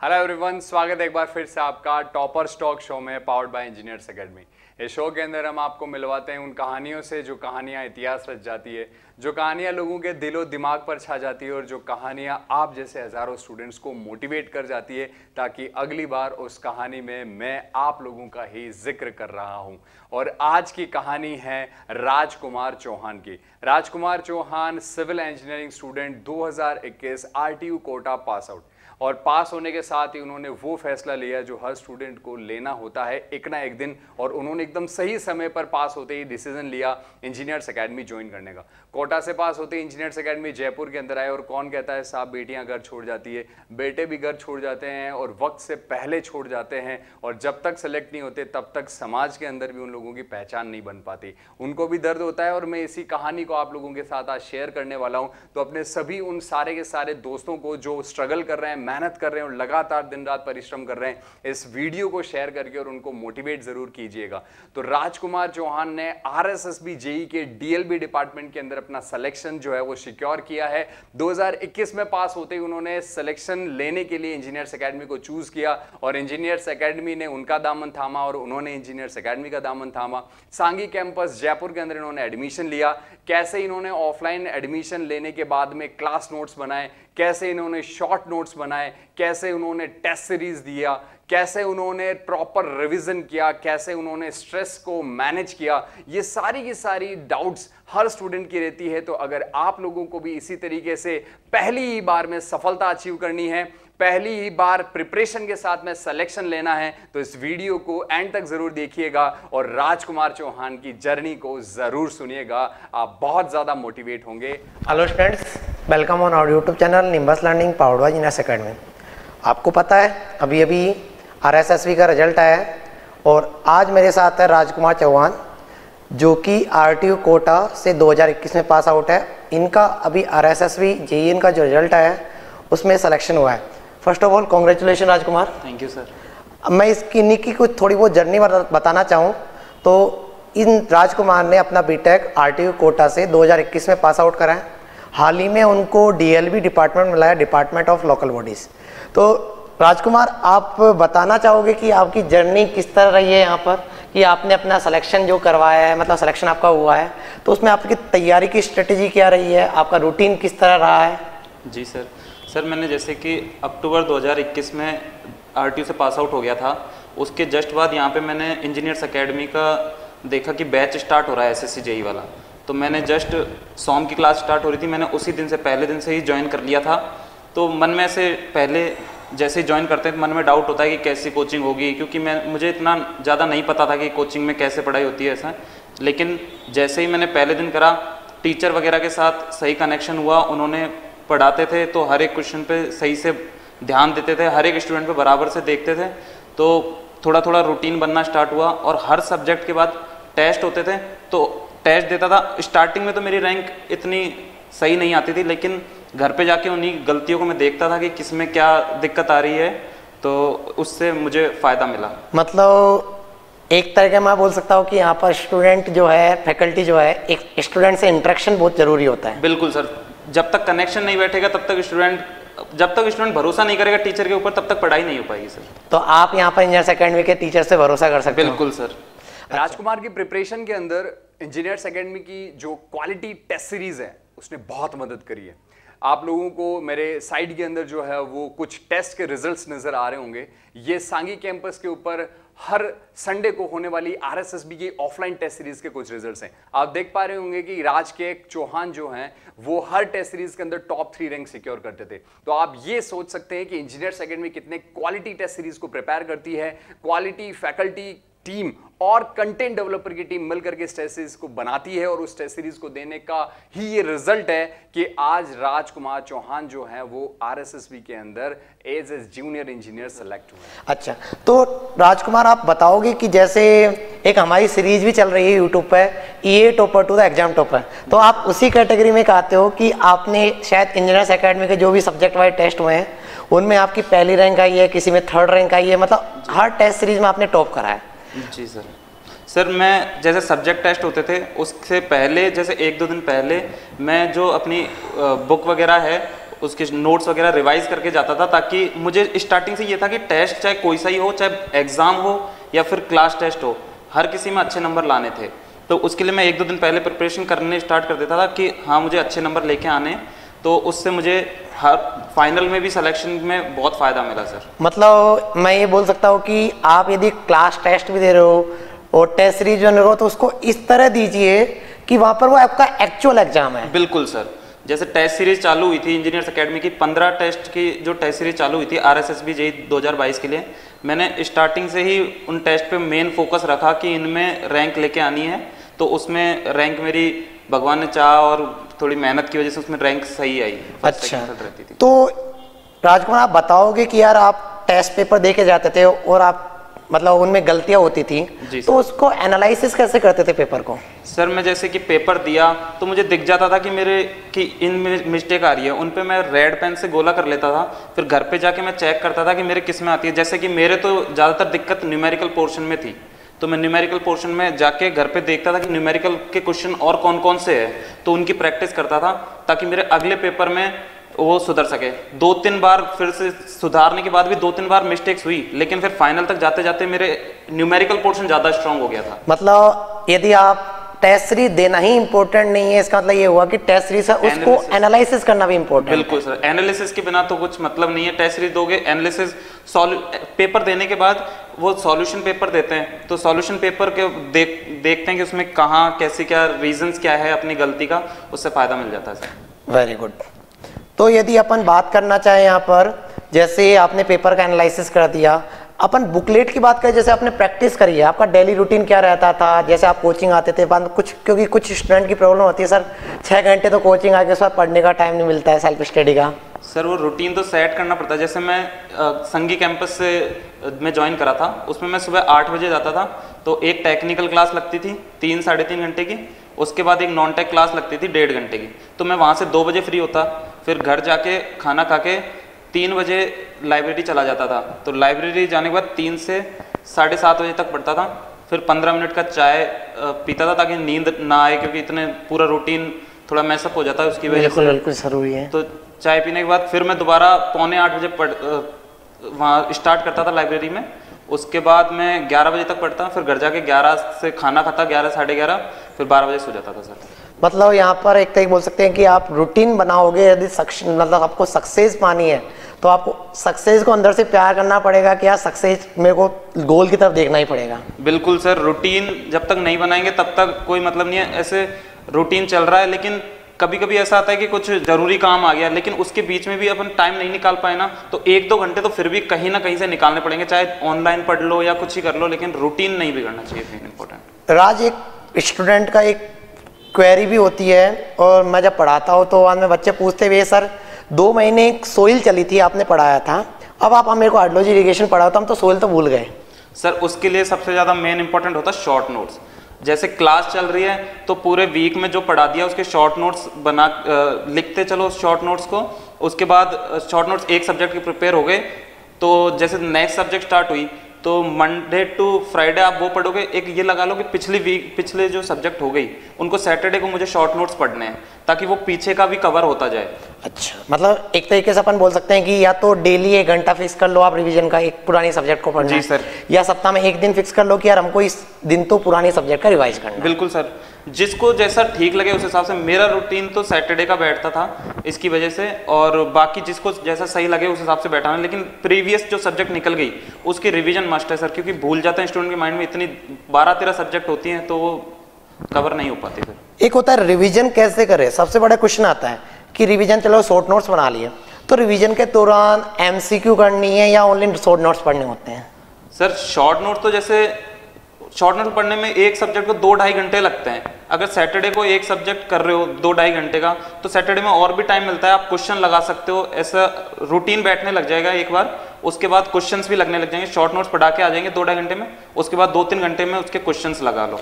Hello everyone, स्वागत है एक बार फिर से आपका टॉपर स्टॉक शो में पावर्ड बाय इंजीनियर्स एकेडमी। इस शो के अंदर हम आपको मिलवाते हैं उन कहानियों से जो कहानियां इतिहास रच जाती है, जो कहानियां लोगों के दिलो दिमाग पर छा जाती है और जो कहानियां आप जैसे हजारों स्टूडेंट्स को मोटिवेट कर जाती है ताकि अगली बार उस कहानी में मैं आप लोगों का ही जिक्र कर रहा हूं। और आज की कहानी है राजकुमार चौहान की। Rajkumar Chauhan civil engineering student 2021 RTU Kota pass out, और पास होने के साथ ही उन्होंने वो फैसला लिया जो हर स्टूडेंट को लेना होता है एक ना एक दिन, और उन्होंने एकदम सही समय पर पास होते ही डिसीजन लिया इंजीनियर्स एकेडमी ज्वाइन करने का। कोटा से पास होते ही इंजीनियर्स एकेडमी जयपुर के अंदर आए, और कौन कहता है साहब बेटियां घर छोड़ जाती है, बेटे भी घर छोड़ जाते हैं और वक्त से पहले छोड़ जाते हैं, और जब तक सेलेक्ट नहीं होते तब तक समाज के अंदर भी उन लोगों की पहचान नहीं बन पाती। उनको भी दर्द होता है, और मैं इसी कहानी को आप लोगों के साथ आज शेयर करने वाला हूं। तो अपने सभी उन सारे के सारे दोस्तों को जो स्ट्रगल कर रहे हैं, मेहनत कर रहे हैं और लगातार दिन रात परिश्रम कर रहे हैं, इस वीडियो को शेयर करके और उनको मोटिवेट जरूर कीजिएगा। तो राजकुमार चौहान ने आरएसएसबी जेई के डीएलबी डिपार्टमेंट के अंदर अपना सिलेक्शन जो है वो सिक्योर किया है। 2021 में पास होते ही उन्होंने सिलेक्शन लेने के लिए इंजीनियर्स एकेडमी को चूज किया, और इंजीनियर्स एकेडमी ने उनका दामन थामा और उन्होंने इंजीनियर्स एकेडमी का दामन थामा। सांगी कैंपस जयपुर के अंदर इन्होंने एडमिशन लिया। कैसे इन्होंने ऑफलाइन एडमिशन लेने के बाद में क्लास नोट्स बनाए, कैसे इन्होंने शॉर्ट नोट्स बनाए, कैसे उन्होंने टेस्ट सीरीज दिया, कैसे उन्होंने प्रॉपर रिवीजन किया, कैसे उन्होंने स्ट्रेस को मैनेज किया, ये सारी की सारी डाउट्स हर स्टूडेंट की रहती है। तो अगर आप लोगों को भी इसी तरीके से पहली ही बार में सफलता अचीव करनी है, पहली ही बार प्रिपरेशन के साथ में सिलेक्शन लेना है, तो इस वीडियो को एंड तक जरूर देखिएगा और राजकुमार चौहान की जर्नी को जरूर सुनिएगा। आप बहुत ज्यादा मोटिवेट होंगे। Hello students, welcome on our YouTube channel Nimbus Learning powered by Engineers Academy. आपको पता है अभी अभी आरएसएसबी का रिजल्ट आया है, और आज मेरे साथ है राजकुमार चौहान जो कि आरटीयू कोटा से 2021 में पास आउट है। इनका अभी आरएसएसबी जेईई का जो रिजल्ट आया है उसमें सिलेक्शन हुआ है। First of all congratulation Rajkumar. Thank you sir. मैं इनकी कुछ थोड़ी बहुत जर्नी बताना चाहूँ तो इन राजकुमार ने अपना बीटेक आरटीयू कोटा से 2021 में पास आउट करा है। हाल ही में उनको डीएलबी डिपार्टमेंट मिला है, डिपार्टमेंट ऑफ लोकल बॉडीज़। तो राजकुमार, आप बताना चाहोगे कि आपकी जर्नी किस तरह रही है यहाँ पर, कि आपने अपना सिलेक्शन जो करवाया है, मतलब सिलेक्शन आपका हुआ है, तो उसमें आपकी तैयारी की स्ट्रेटेजी क्या रही है, आपका रूटीन किस तरह रहा है? जी सर, मैंने जैसे कि अक्टूबर 2021 में आरटीयू से पास आउट हो गया था। उसके जस्ट बाद यहाँ पे मैंने इंजीनियर्स एकेडमी का देखा कि बैच स्टार्ट हो रहा है एसएससी जेई वाला, तो मैंने जस्ट सोम की क्लास स्टार्ट हो रही थी, मैंने उसी दिन से पहले दिन से ही ज्वाइन कर लिया था। तो मन में से पहले जैसे ज्वाइन करते हैं मन में डाउट होता है कि कैसी कोचिंग होगी, क्योंकि मुझे इतना ज़्यादा नहीं पता था कि कोचिंग में कैसे पढ़ाई होती है ऐसा। लेकिन जैसे ही मैंने पहले दिन करा, टीचर वगैरह के साथ सही कनेक्शन हुआ, उन्होंने पढ़ाते थे तो हर एक क्वेश्चन पे सही से ध्यान देते थे, हर एक स्टूडेंट पे बराबर से देखते थे, तो थोड़ा थोड़ा रूटीन बनना स्टार्ट हुआ। और हर सब्जेक्ट के बाद टेस्ट होते थे, तो टेस्ट देता था। स्टार्टिंग में तो मेरी रैंक इतनी सही नहीं आती थी, लेकिन घर पे जाके उन्हीं गलतियों को मैं देखता था कि किस में क्या दिक्कत आ रही है, तो उससे मुझे फ़ायदा मिला। मतलब एक तरह का मैं बोल सकता हूँ कि यहाँ पर स्टूडेंट जो है, फैकल्टी जो है, एक स्टूडेंट से इंटरेक्शन बहुत ज़रूरी होता है। बिल्कुल सर, जब तक कनेक्शन नहीं बैठेगा जब तक स्टूडेंट भरोसा नहीं करेगा टीचर के ऊपर, तब तक पढ़ाई नहीं हो पाएगी सर। तो आप यहाँ पर इंजीनियर्स एकेडमी के टीचर से भरोसा कर सकते हैं? बिल्कुल सर। राजकुमार की प्रिपरेशन के अंदर इंजीनियर्स एकेडमी की जो क्वालिटी टेस्ट सीरीज है उसने बहुत मदद करी है। आप लोगों को मेरे साइड के अंदर जो है वो कुछ टेस्ट के रिजल्ट्स नजर आ रहे होंगे। ये सांगी कैंपस के ऊपर हर संडे को होने वाली आरएसएसबी की ऑफलाइन टेस्ट सीरीज के कुछ रिजल्ट्स हैं। आप देख पा रहे होंगे कि राज के चौहान जो हैं वो हर टेस्ट सीरीज के अंदर टॉप 3 रैंक सिक्योर करते थे। तो आप ये सोच सकते हैं कि इंजीनियर्स एकेडमी कितने क्वालिटी टेस्ट सीरीज को प्रिपेयर करती है। क्वालिटी फैकल्टी टीम और कंटेंट डेवलपर की टीम मिलकर के इस टेस्ट सीरीज को बनाती है, और उस टेस्ट सीरीज को देने का ही ये रिजल्ट है कि आज राजकुमार चौहान जो है वो आरएसएसबी के अंदर as a junior engineer select हुए। अच्छा, तो राजकुमार आप बताओगे कि जैसे एक हमारी सीरीज भी चल रही है यूट्यूब पे, EA topper to the exam topper, तो आप उसी कैटेगरी में कहते हो कि आपने शायद इंजीनियर्स एकेडमी के जो भी सब्जेक्ट वाइज टेस्ट हुए हैं उनमें आपकी पहली रैंक आई है, किसी में 3rd रैंक आई है, मतलब हर टेस्ट सीरीज में आपने टॉप करा है। जी सर, मैं जैसे सब्जेक्ट टेस्ट होते थे उससे पहले, जैसे 1-2 दिन पहले मैं जो अपनी बुक वगैरह है उसके नोट्स वगैरह रिवाइज करके जाता था, ताकि मुझे स्टार्टिंग से ये था कि टेस्ट चाहे कोई सा ही हो, चाहे एग्ज़ाम हो या फिर क्लास टेस्ट हो, हर किसी में अच्छे नंबर लाने थे। तो उसके लिए मैं 1-2 दिन पहले प्रिपरेशन करने स्टार्ट कर देता था कि हाँ मुझे अच्छे नंबर लेके आने, तो उससे मुझे हर फाइनल में भी सिलेक्शन में बहुत फ़ायदा मिला सर। मतलब मैं ये बोल सकता हूँ कि आप यदि क्लास टेस्ट भी दे रहे हो और टेस्ट सीरीज जो दे रहे हो, तो उसको इस तरह दीजिए कि वहाँ पर वो आपका एक्चुअल एग्जाम है। बिल्कुल सर, जैसे टेस्ट सीरीज चालू हुई थी इंजीनियर्स एकेडमी की, 15 टेस्ट की जो टेस्ट सीरीज चालू हुई थी RSSB JEE 2022 के लिए, मैंने स्टार्टिंग से ही उन टेस्ट पे मेन फोकस रखा कि इनमें रैंक लेके आनी है। तो उसमें रैंक मेरी भगवान ने चाहा और थोड़ी मेहनत की वजह से उसमें रैंक सही आई। अच्छा, तो राजकुमार आप बताओगे कि यार आप टेस्ट पेपर दे के जाते थे और आप मतलब उनमें गलतियां होती थी, तो उसको एनालिसिस कैसे करते थे पेपर को? सर मैं जैसे कि पेपर दिया तो मुझे दिख जाता था कि इनमें मिस्टेक आ रही है, उन पे मैं रेड पेन से गोला कर लेता था। फिर घर पे जाके मैं चेक करता था कि मेरे किस में आती है। जैसे कि मेरे तो ज़्यादातर दिक्कत न्यूमेरिकल पोर्शन में थी, तो मैं न्यूमेरिकल पोर्शन में जाके घर पे देखता था कि न्यूमेरिकल के क्वेश्चन और कौन कौन से हैं, तो उनकी प्रैक्टिस करता था ताकि मेरे अगले पेपर में वो सुधर सके। 2-3 बार फिर से सुधारने के बाद भी 2-3 बार मिस्टेक्स हुई, लेकिन फिर फाइनल तक जाते जाते मेरे न्यूमेरिकल पोर्शन ज़्यादा स्ट्रांग हो गया था। मतलब यदि आप टेस्ट सीरीज देना ही इंपॉर्टेंट नहीं है, इसका मतलब ये हुआ कि टेस्ट सीरीज उसको एनालिसिस करना भी इंपॉर्टेंट है। बिल्कुल सर, एनालिसिस के बिना तो कुछ मतलब नहीं है। टेस्ट सीरीज दोगे, एनालिसिस पेपर देने के बाद वो सॉल्यूशन पेपर देते हैं, तो सॉल्यूशन पेपर के देखते हैं कि उसमें कहाँ कैसे क्या रीजंस क्या है अपनी गलती का, उससे फायदा मिल जाता है सर। Very good. तो यदि अपन बात करना चाहें यहाँ पर, जैसे आपने पेपर का एनालिसिस कर दिया, अपन बुकलेट की बात करें, जैसे आपने प्रैक्टिस करी है, आपका डेली रूटीन क्या रहता था? जैसे आप कोचिंग आते थे, कुछ क्योंकि कुछ स्टूडेंट की प्रॉब्लम होती है सर 6 घंटे तो कोचिंग आके उसके बाद पढ़ने का टाइम नहीं मिलता है, सेल्फ स्टडी का। सर वो रूटीन तो सेट करना पड़ता है। जैसे मैं संगी कैंपस से मैं ज्वाइन करा था, उसमें मैं सुबह 8 बजे जाता था, तो एक टेक्निकल क्लास लगती थी 3-3.5 घंटे की, उसके बाद एक नॉन टेक क्लास लगती थी 1.5 घंटे की। तो मैं वहाँ से 2 बजे फ्री होता, फिर घर जाके खाना खा के 3 बजे लाइब्रेरी चला जाता था। तो लाइब्रेरी जाने के बाद 3 से 7:30 बजे तक पढ़ता था, फिर 15 मिनट का चाय पीता था ताकि नींद ना आए, क्योंकि इतने पूरा रूटीन थोड़ा मैसअप हो जाता है उसकी वजह से। बिल्कुल जरूरी है। तो चाय पीने के बाद फिर मैं दोबारा 7:45 बजे वहाँ स्टार्ट करता था लाइब्रेरी में। उसके बाद मैं 11 बजे तक पढ़ता, फिर घर जाके 11 से खाना खाता, 11-11:30, फिर 12 बजे सो जाता था सर। मतलब यहाँ पर एक तरीके बोल सकते हैं कि आप रूटीन बनाओगे, यदि मतलब आपको सक्सेस पानी है तो आपको सक्सेस को अंदर से प्यार करना पड़ेगा कि यार सक्सेस मेरे को गोल की तरफ देखना ही पड़ेगा। बिल्कुल सर, रूटीन जब तक नहीं बनाएंगे तब तक कोई मतलब नहीं है। ऐसे रूटीन चल रहा है, लेकिन कभी कभी ऐसा आता है कि कुछ जरूरी काम आ गया, लेकिन उसके बीच में भी अपन टाइम नहीं निकाल पाए ना, तो 1-2 घंटे तो फिर भी कहीं ना कहीं से निकालने पड़ेंगे, चाहे ऑनलाइन पढ़ लो या कुछ ही कर लो, लेकिन रूटीन नहीं बिगड़ना चाहिए। इम्पोर्टेंट राज, एक स्टूडेंट का एक क्वेरी भी होती है, और मैं जब पढ़ाता हूँ तो बाद में बच्चे पूछते हुए, सर 2 महीने एक सोइल चली थी आपने पढ़ाया था, अब आप मेरे को हाइड्रोलॉजी इरिगेशन पढ़ाओ, तो हम तो सोइल तो भूल गए। सर उसके लिए सबसे ज़्यादा मेन इंपॉर्टेंट होता है शॉर्ट नोट्स। जैसे क्लास चल रही है तो पूरे वीक में जो पढ़ा दिया उसके शॉर्ट नोट्स बना लिखते चलो शॉर्ट नोट्स को। उसके बाद शॉर्ट नोट्स एक सब्जेक्ट के प्रिपेयर हो गए, तो जैसे नेक्स्ट सब्जेक्ट स्टार्ट हुई तो मंडे टू फ्राइडे आप वो पढ़ोगे। एक ये लगा लो कि पिछले जो सब्जेक्ट हो गई उनको सैटरडे को मुझे शॉर्ट नोट्स पढ़ने हैं, ताकि वो पीछे का भी कवर होता जाए। अच्छा, मतलब एक तरीके से अपन बोल सकते हैं कि या तो डेली 1 घंटा फिक्स कर लो आप रिवीजन का, एक पुरानी सब्जेक्ट को पढ़ना। जी सर। या सप्ताह में 1 दिन फिक्स कर लो कि यार हमको इस दिन तो पुरानी सब्जेक्ट का रिवाइज करना। बिल्कुल सर, जिसको जैसा ठीक लगे उस हिसाब से। मेरा रूटीन तो सैटरडे का बैठता था इसकी वजह से, और बाकी जिसको जैसा सही लगे उस हिसाब से बैठाना। लेकिन प्रीवियस जो सब्जेक्ट निकल गई उसकी रिवीजन मस्ट है सर, क्योंकि भूल जाते हैं स्टूडेंट के माइंड में, इतनी 12-13 सब्जेक्ट होती हैं तो वो कवर नहीं हो पाती फिर। एक होता है रिवीजन कैसे करें, सबसे बड़ा क्वेश्चन आता है कि रिवीजन चलो शॉर्ट नोट्स बना लिए, तो रिवीजन के दौरान MCQ करनी है या ओनली शॉर्ट नोट्स पढ़ने होते हैं? सर शॉर्ट नोट तो जैसे शॉर्ट नोट पढ़ने में एक सब्जेक्ट को 2-2.5 घंटे लगते हैं। अगर सैटरडे को एक सब्जेक्ट कर रहे हो 2-2.5 घंटे का, तो सैटरडे में और भी टाइम मिलता है, आप क्वेश्चन लगा सकते हो। ऐसा रूटीन बैठने लग जाएगा एक बार, उसके बाद क्वेश्चंस भी लगने लग जाएंगे। शॉर्ट नोट्स पढ़ा के आ जाएंगे 2-2.5 घंटे में, उसके बाद 2-3 घंटे में उसके क्वेश्चंस लगा लो।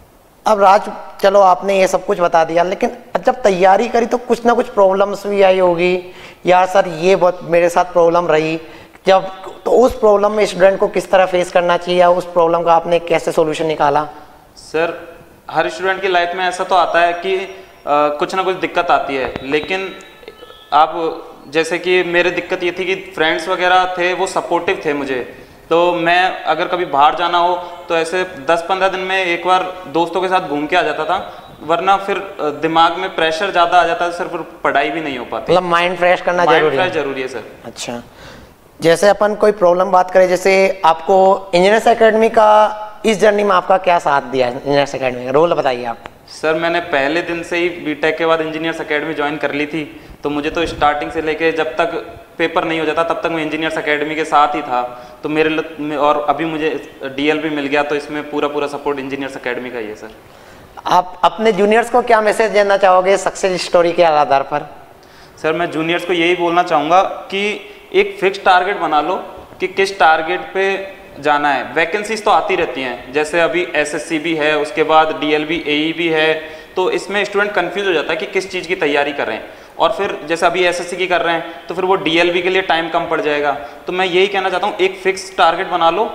अब राज चलो आपने ये सब कुछ बता दिया, लेकिन जब तैयारी करी तो कुछ ना कुछ प्रॉब्लम्स भी आई होगी, यार सर ये बहुत मेरे साथ प्रॉब्लम रही, जब तो उस प्रॉब्लम में स्टूडेंट को किस तरह फेस करना चाहिए, उस प्रॉब्लम का आपने कैसे सॉल्यूशन निकाला? सर हर स्टूडेंट की लाइफ में ऐसा तो आता है कि कुछ ना कुछ दिक्कत आती है, लेकिन आप जैसे कि मेरे दिक्कत ये थी कि फ्रेंड्स वगैरह थे वो सपोर्टिव थे मुझे, तो मैं अगर कभी बाहर जाना हो तो ऐसे 10-15 दिन में एक बार दोस्तों के साथ घूम के आ जाता था, वरना फिर दिमाग में प्रेशर ज़्यादा आ जाता है सर, फिर पढ़ाई भी नहीं हो पाती। मतलब माइंड फ्रेश करना जरूरी है सर। अच्छा, जैसे अपन कोई प्रॉब्लम बात करें, जैसे आपको इंजीनियर्स एकेडमी का इस जर्नी में आपका क्या साथ दिया है? इंजीनियर्स एकेडमी का रोल बताइए आप। सर मैंने पहले दिन से ही बीटेक के बाद इंजीनियर्स एकेडमी ज्वाइन कर ली थी, तो मुझे तो स्टार्टिंग से लेके जब तक पेपर नहीं हो जाता तब तक मैं इंजीनियर्स एकेडमी के साथ ही था। तो मेरे और अभी मुझे डीएलबी मिल गया, तो इसमें पूरा सपोर्ट इंजीनियर्स एकेडमी का ही है सर। आप अपने जूनियर्स को क्या मैसेज देना चाहोगे सक्सेस स्टोरी के आधार पर? सर मैं जूनियर्स को यही बोलना चाहूँगा कि एक फिक्स टारगेट बना लो कि किस टारगेट पे जाना है। वैकेंसीज तो आती रहती हैं, जैसे अभी एसएससी भी है, उसके बाद डीएलबी एई भी है, तो इसमें स्टूडेंट कंफ्यूज हो जाता है कि किस चीज़ की तैयारी कर रहे हैं, और फिर जैसे अभी एसएससी की कर रहे हैं तो फिर वो डीएलबी के लिए टाइम कम पड़ जाएगा। तो मैं यही कहना चाहता हूँ, एक फिक्स टारगेट बना लो,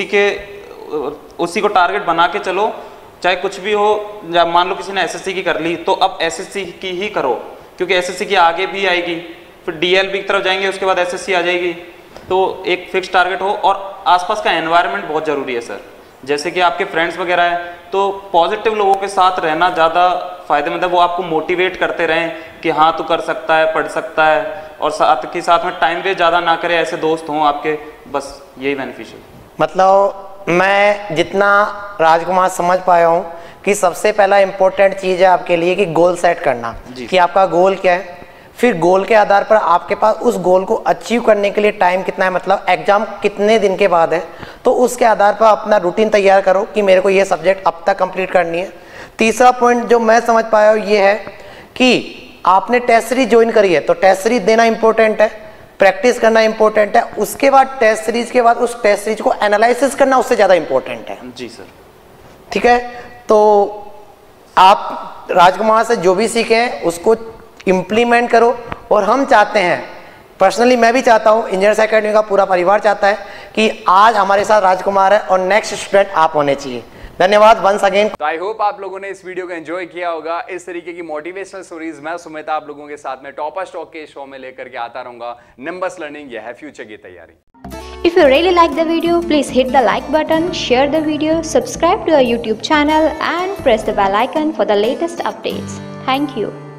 उसी को टारगेट बना के चलो, चाहे कुछ भी हो। या मान लो किसी ने एसएससी की कर ली तो अब एसएससी की ही करो, क्योंकि एसएससी की आगे भी आएगी, फिर डीएलबी की तरफ जाएंगे, उसके बाद एसएससी आ जाएगी। तो एक फिक्स टारगेट हो, और आसपास का एनवायरनमेंट बहुत ज़रूरी है सर। जैसे कि आपके फ्रेंड्स वगैरह हैं तो पॉजिटिव लोगों के साथ रहना ज़्यादा फायदेमंद है, वो आपको मोटिवेट करते रहें कि हाँ तू कर सकता है, पढ़ सकता है, और साथ के साथ में टाइम वेस्ट ज़्यादा ना करे, ऐसे दोस्त हों आपके, बस यही बेनिफिशियल। मतलब मैं जितना राजकुमार समझ पाया हूँ कि सबसे पहला इम्पोर्टेंट चीज़ है आपके लिए कि गोल सेट करना, कि आपका गोल क्या है, फिर गोल के आधार पर आपके पास उस गोल को अचीव करने के लिए टाइम कितना है, मतलब एग्जाम कितने दिन के बाद है, तो उसके आधार पर अपना रूटीन तैयार करो कि मेरे को ये सब्जेक्ट अब तक कंप्लीट करनी है। तीसरा पॉइंट जो मैं समझ पाया हूँ ये है कि आपने टेस्ट सीरीज ज्वाइन करी है तो टेस्ट सीरीज देना इंपॉर्टेंट है, प्रैक्टिस करना इंपॉर्टेंट है, उसके बाद टेस्ट सीरीज के बाद उस टेस्ट सीरीज को एनालिसिस करना उससे ज़्यादा इंपॉर्टेंट है। जी सर। ठीक है, तो आप राजकुमार से जो भी सीखे उसको इम्प्लीमेंट करो, और हम चाहते हैं, पर्सनली मैं भी चाहता हूं, इंजीनियर्स एकेडमी का पूरा परिवार चाहता है कि आज हमारे साथ राजकुमार है और नेक्स्ट स्टूडेंट आप होने चाहिए। धन्यवाद वंस अगेन। तो आई होप आप लोगों ने इस वीडियो को एंजॉय किया होगा। इस तरीके की मोटिवेशनल स्टोरीज मैं सुमित आप लोगों के साथ में टॉपर स्टॉक के शो में लेकर के आता रहूंगा। नंबर्स लर्निंग, यह है फ्यूचर की तैयारी। If you really like the video, please hit the like button, share the video, subscribe to our YouTube channel and press the bell icon for the latest updates. Thank you.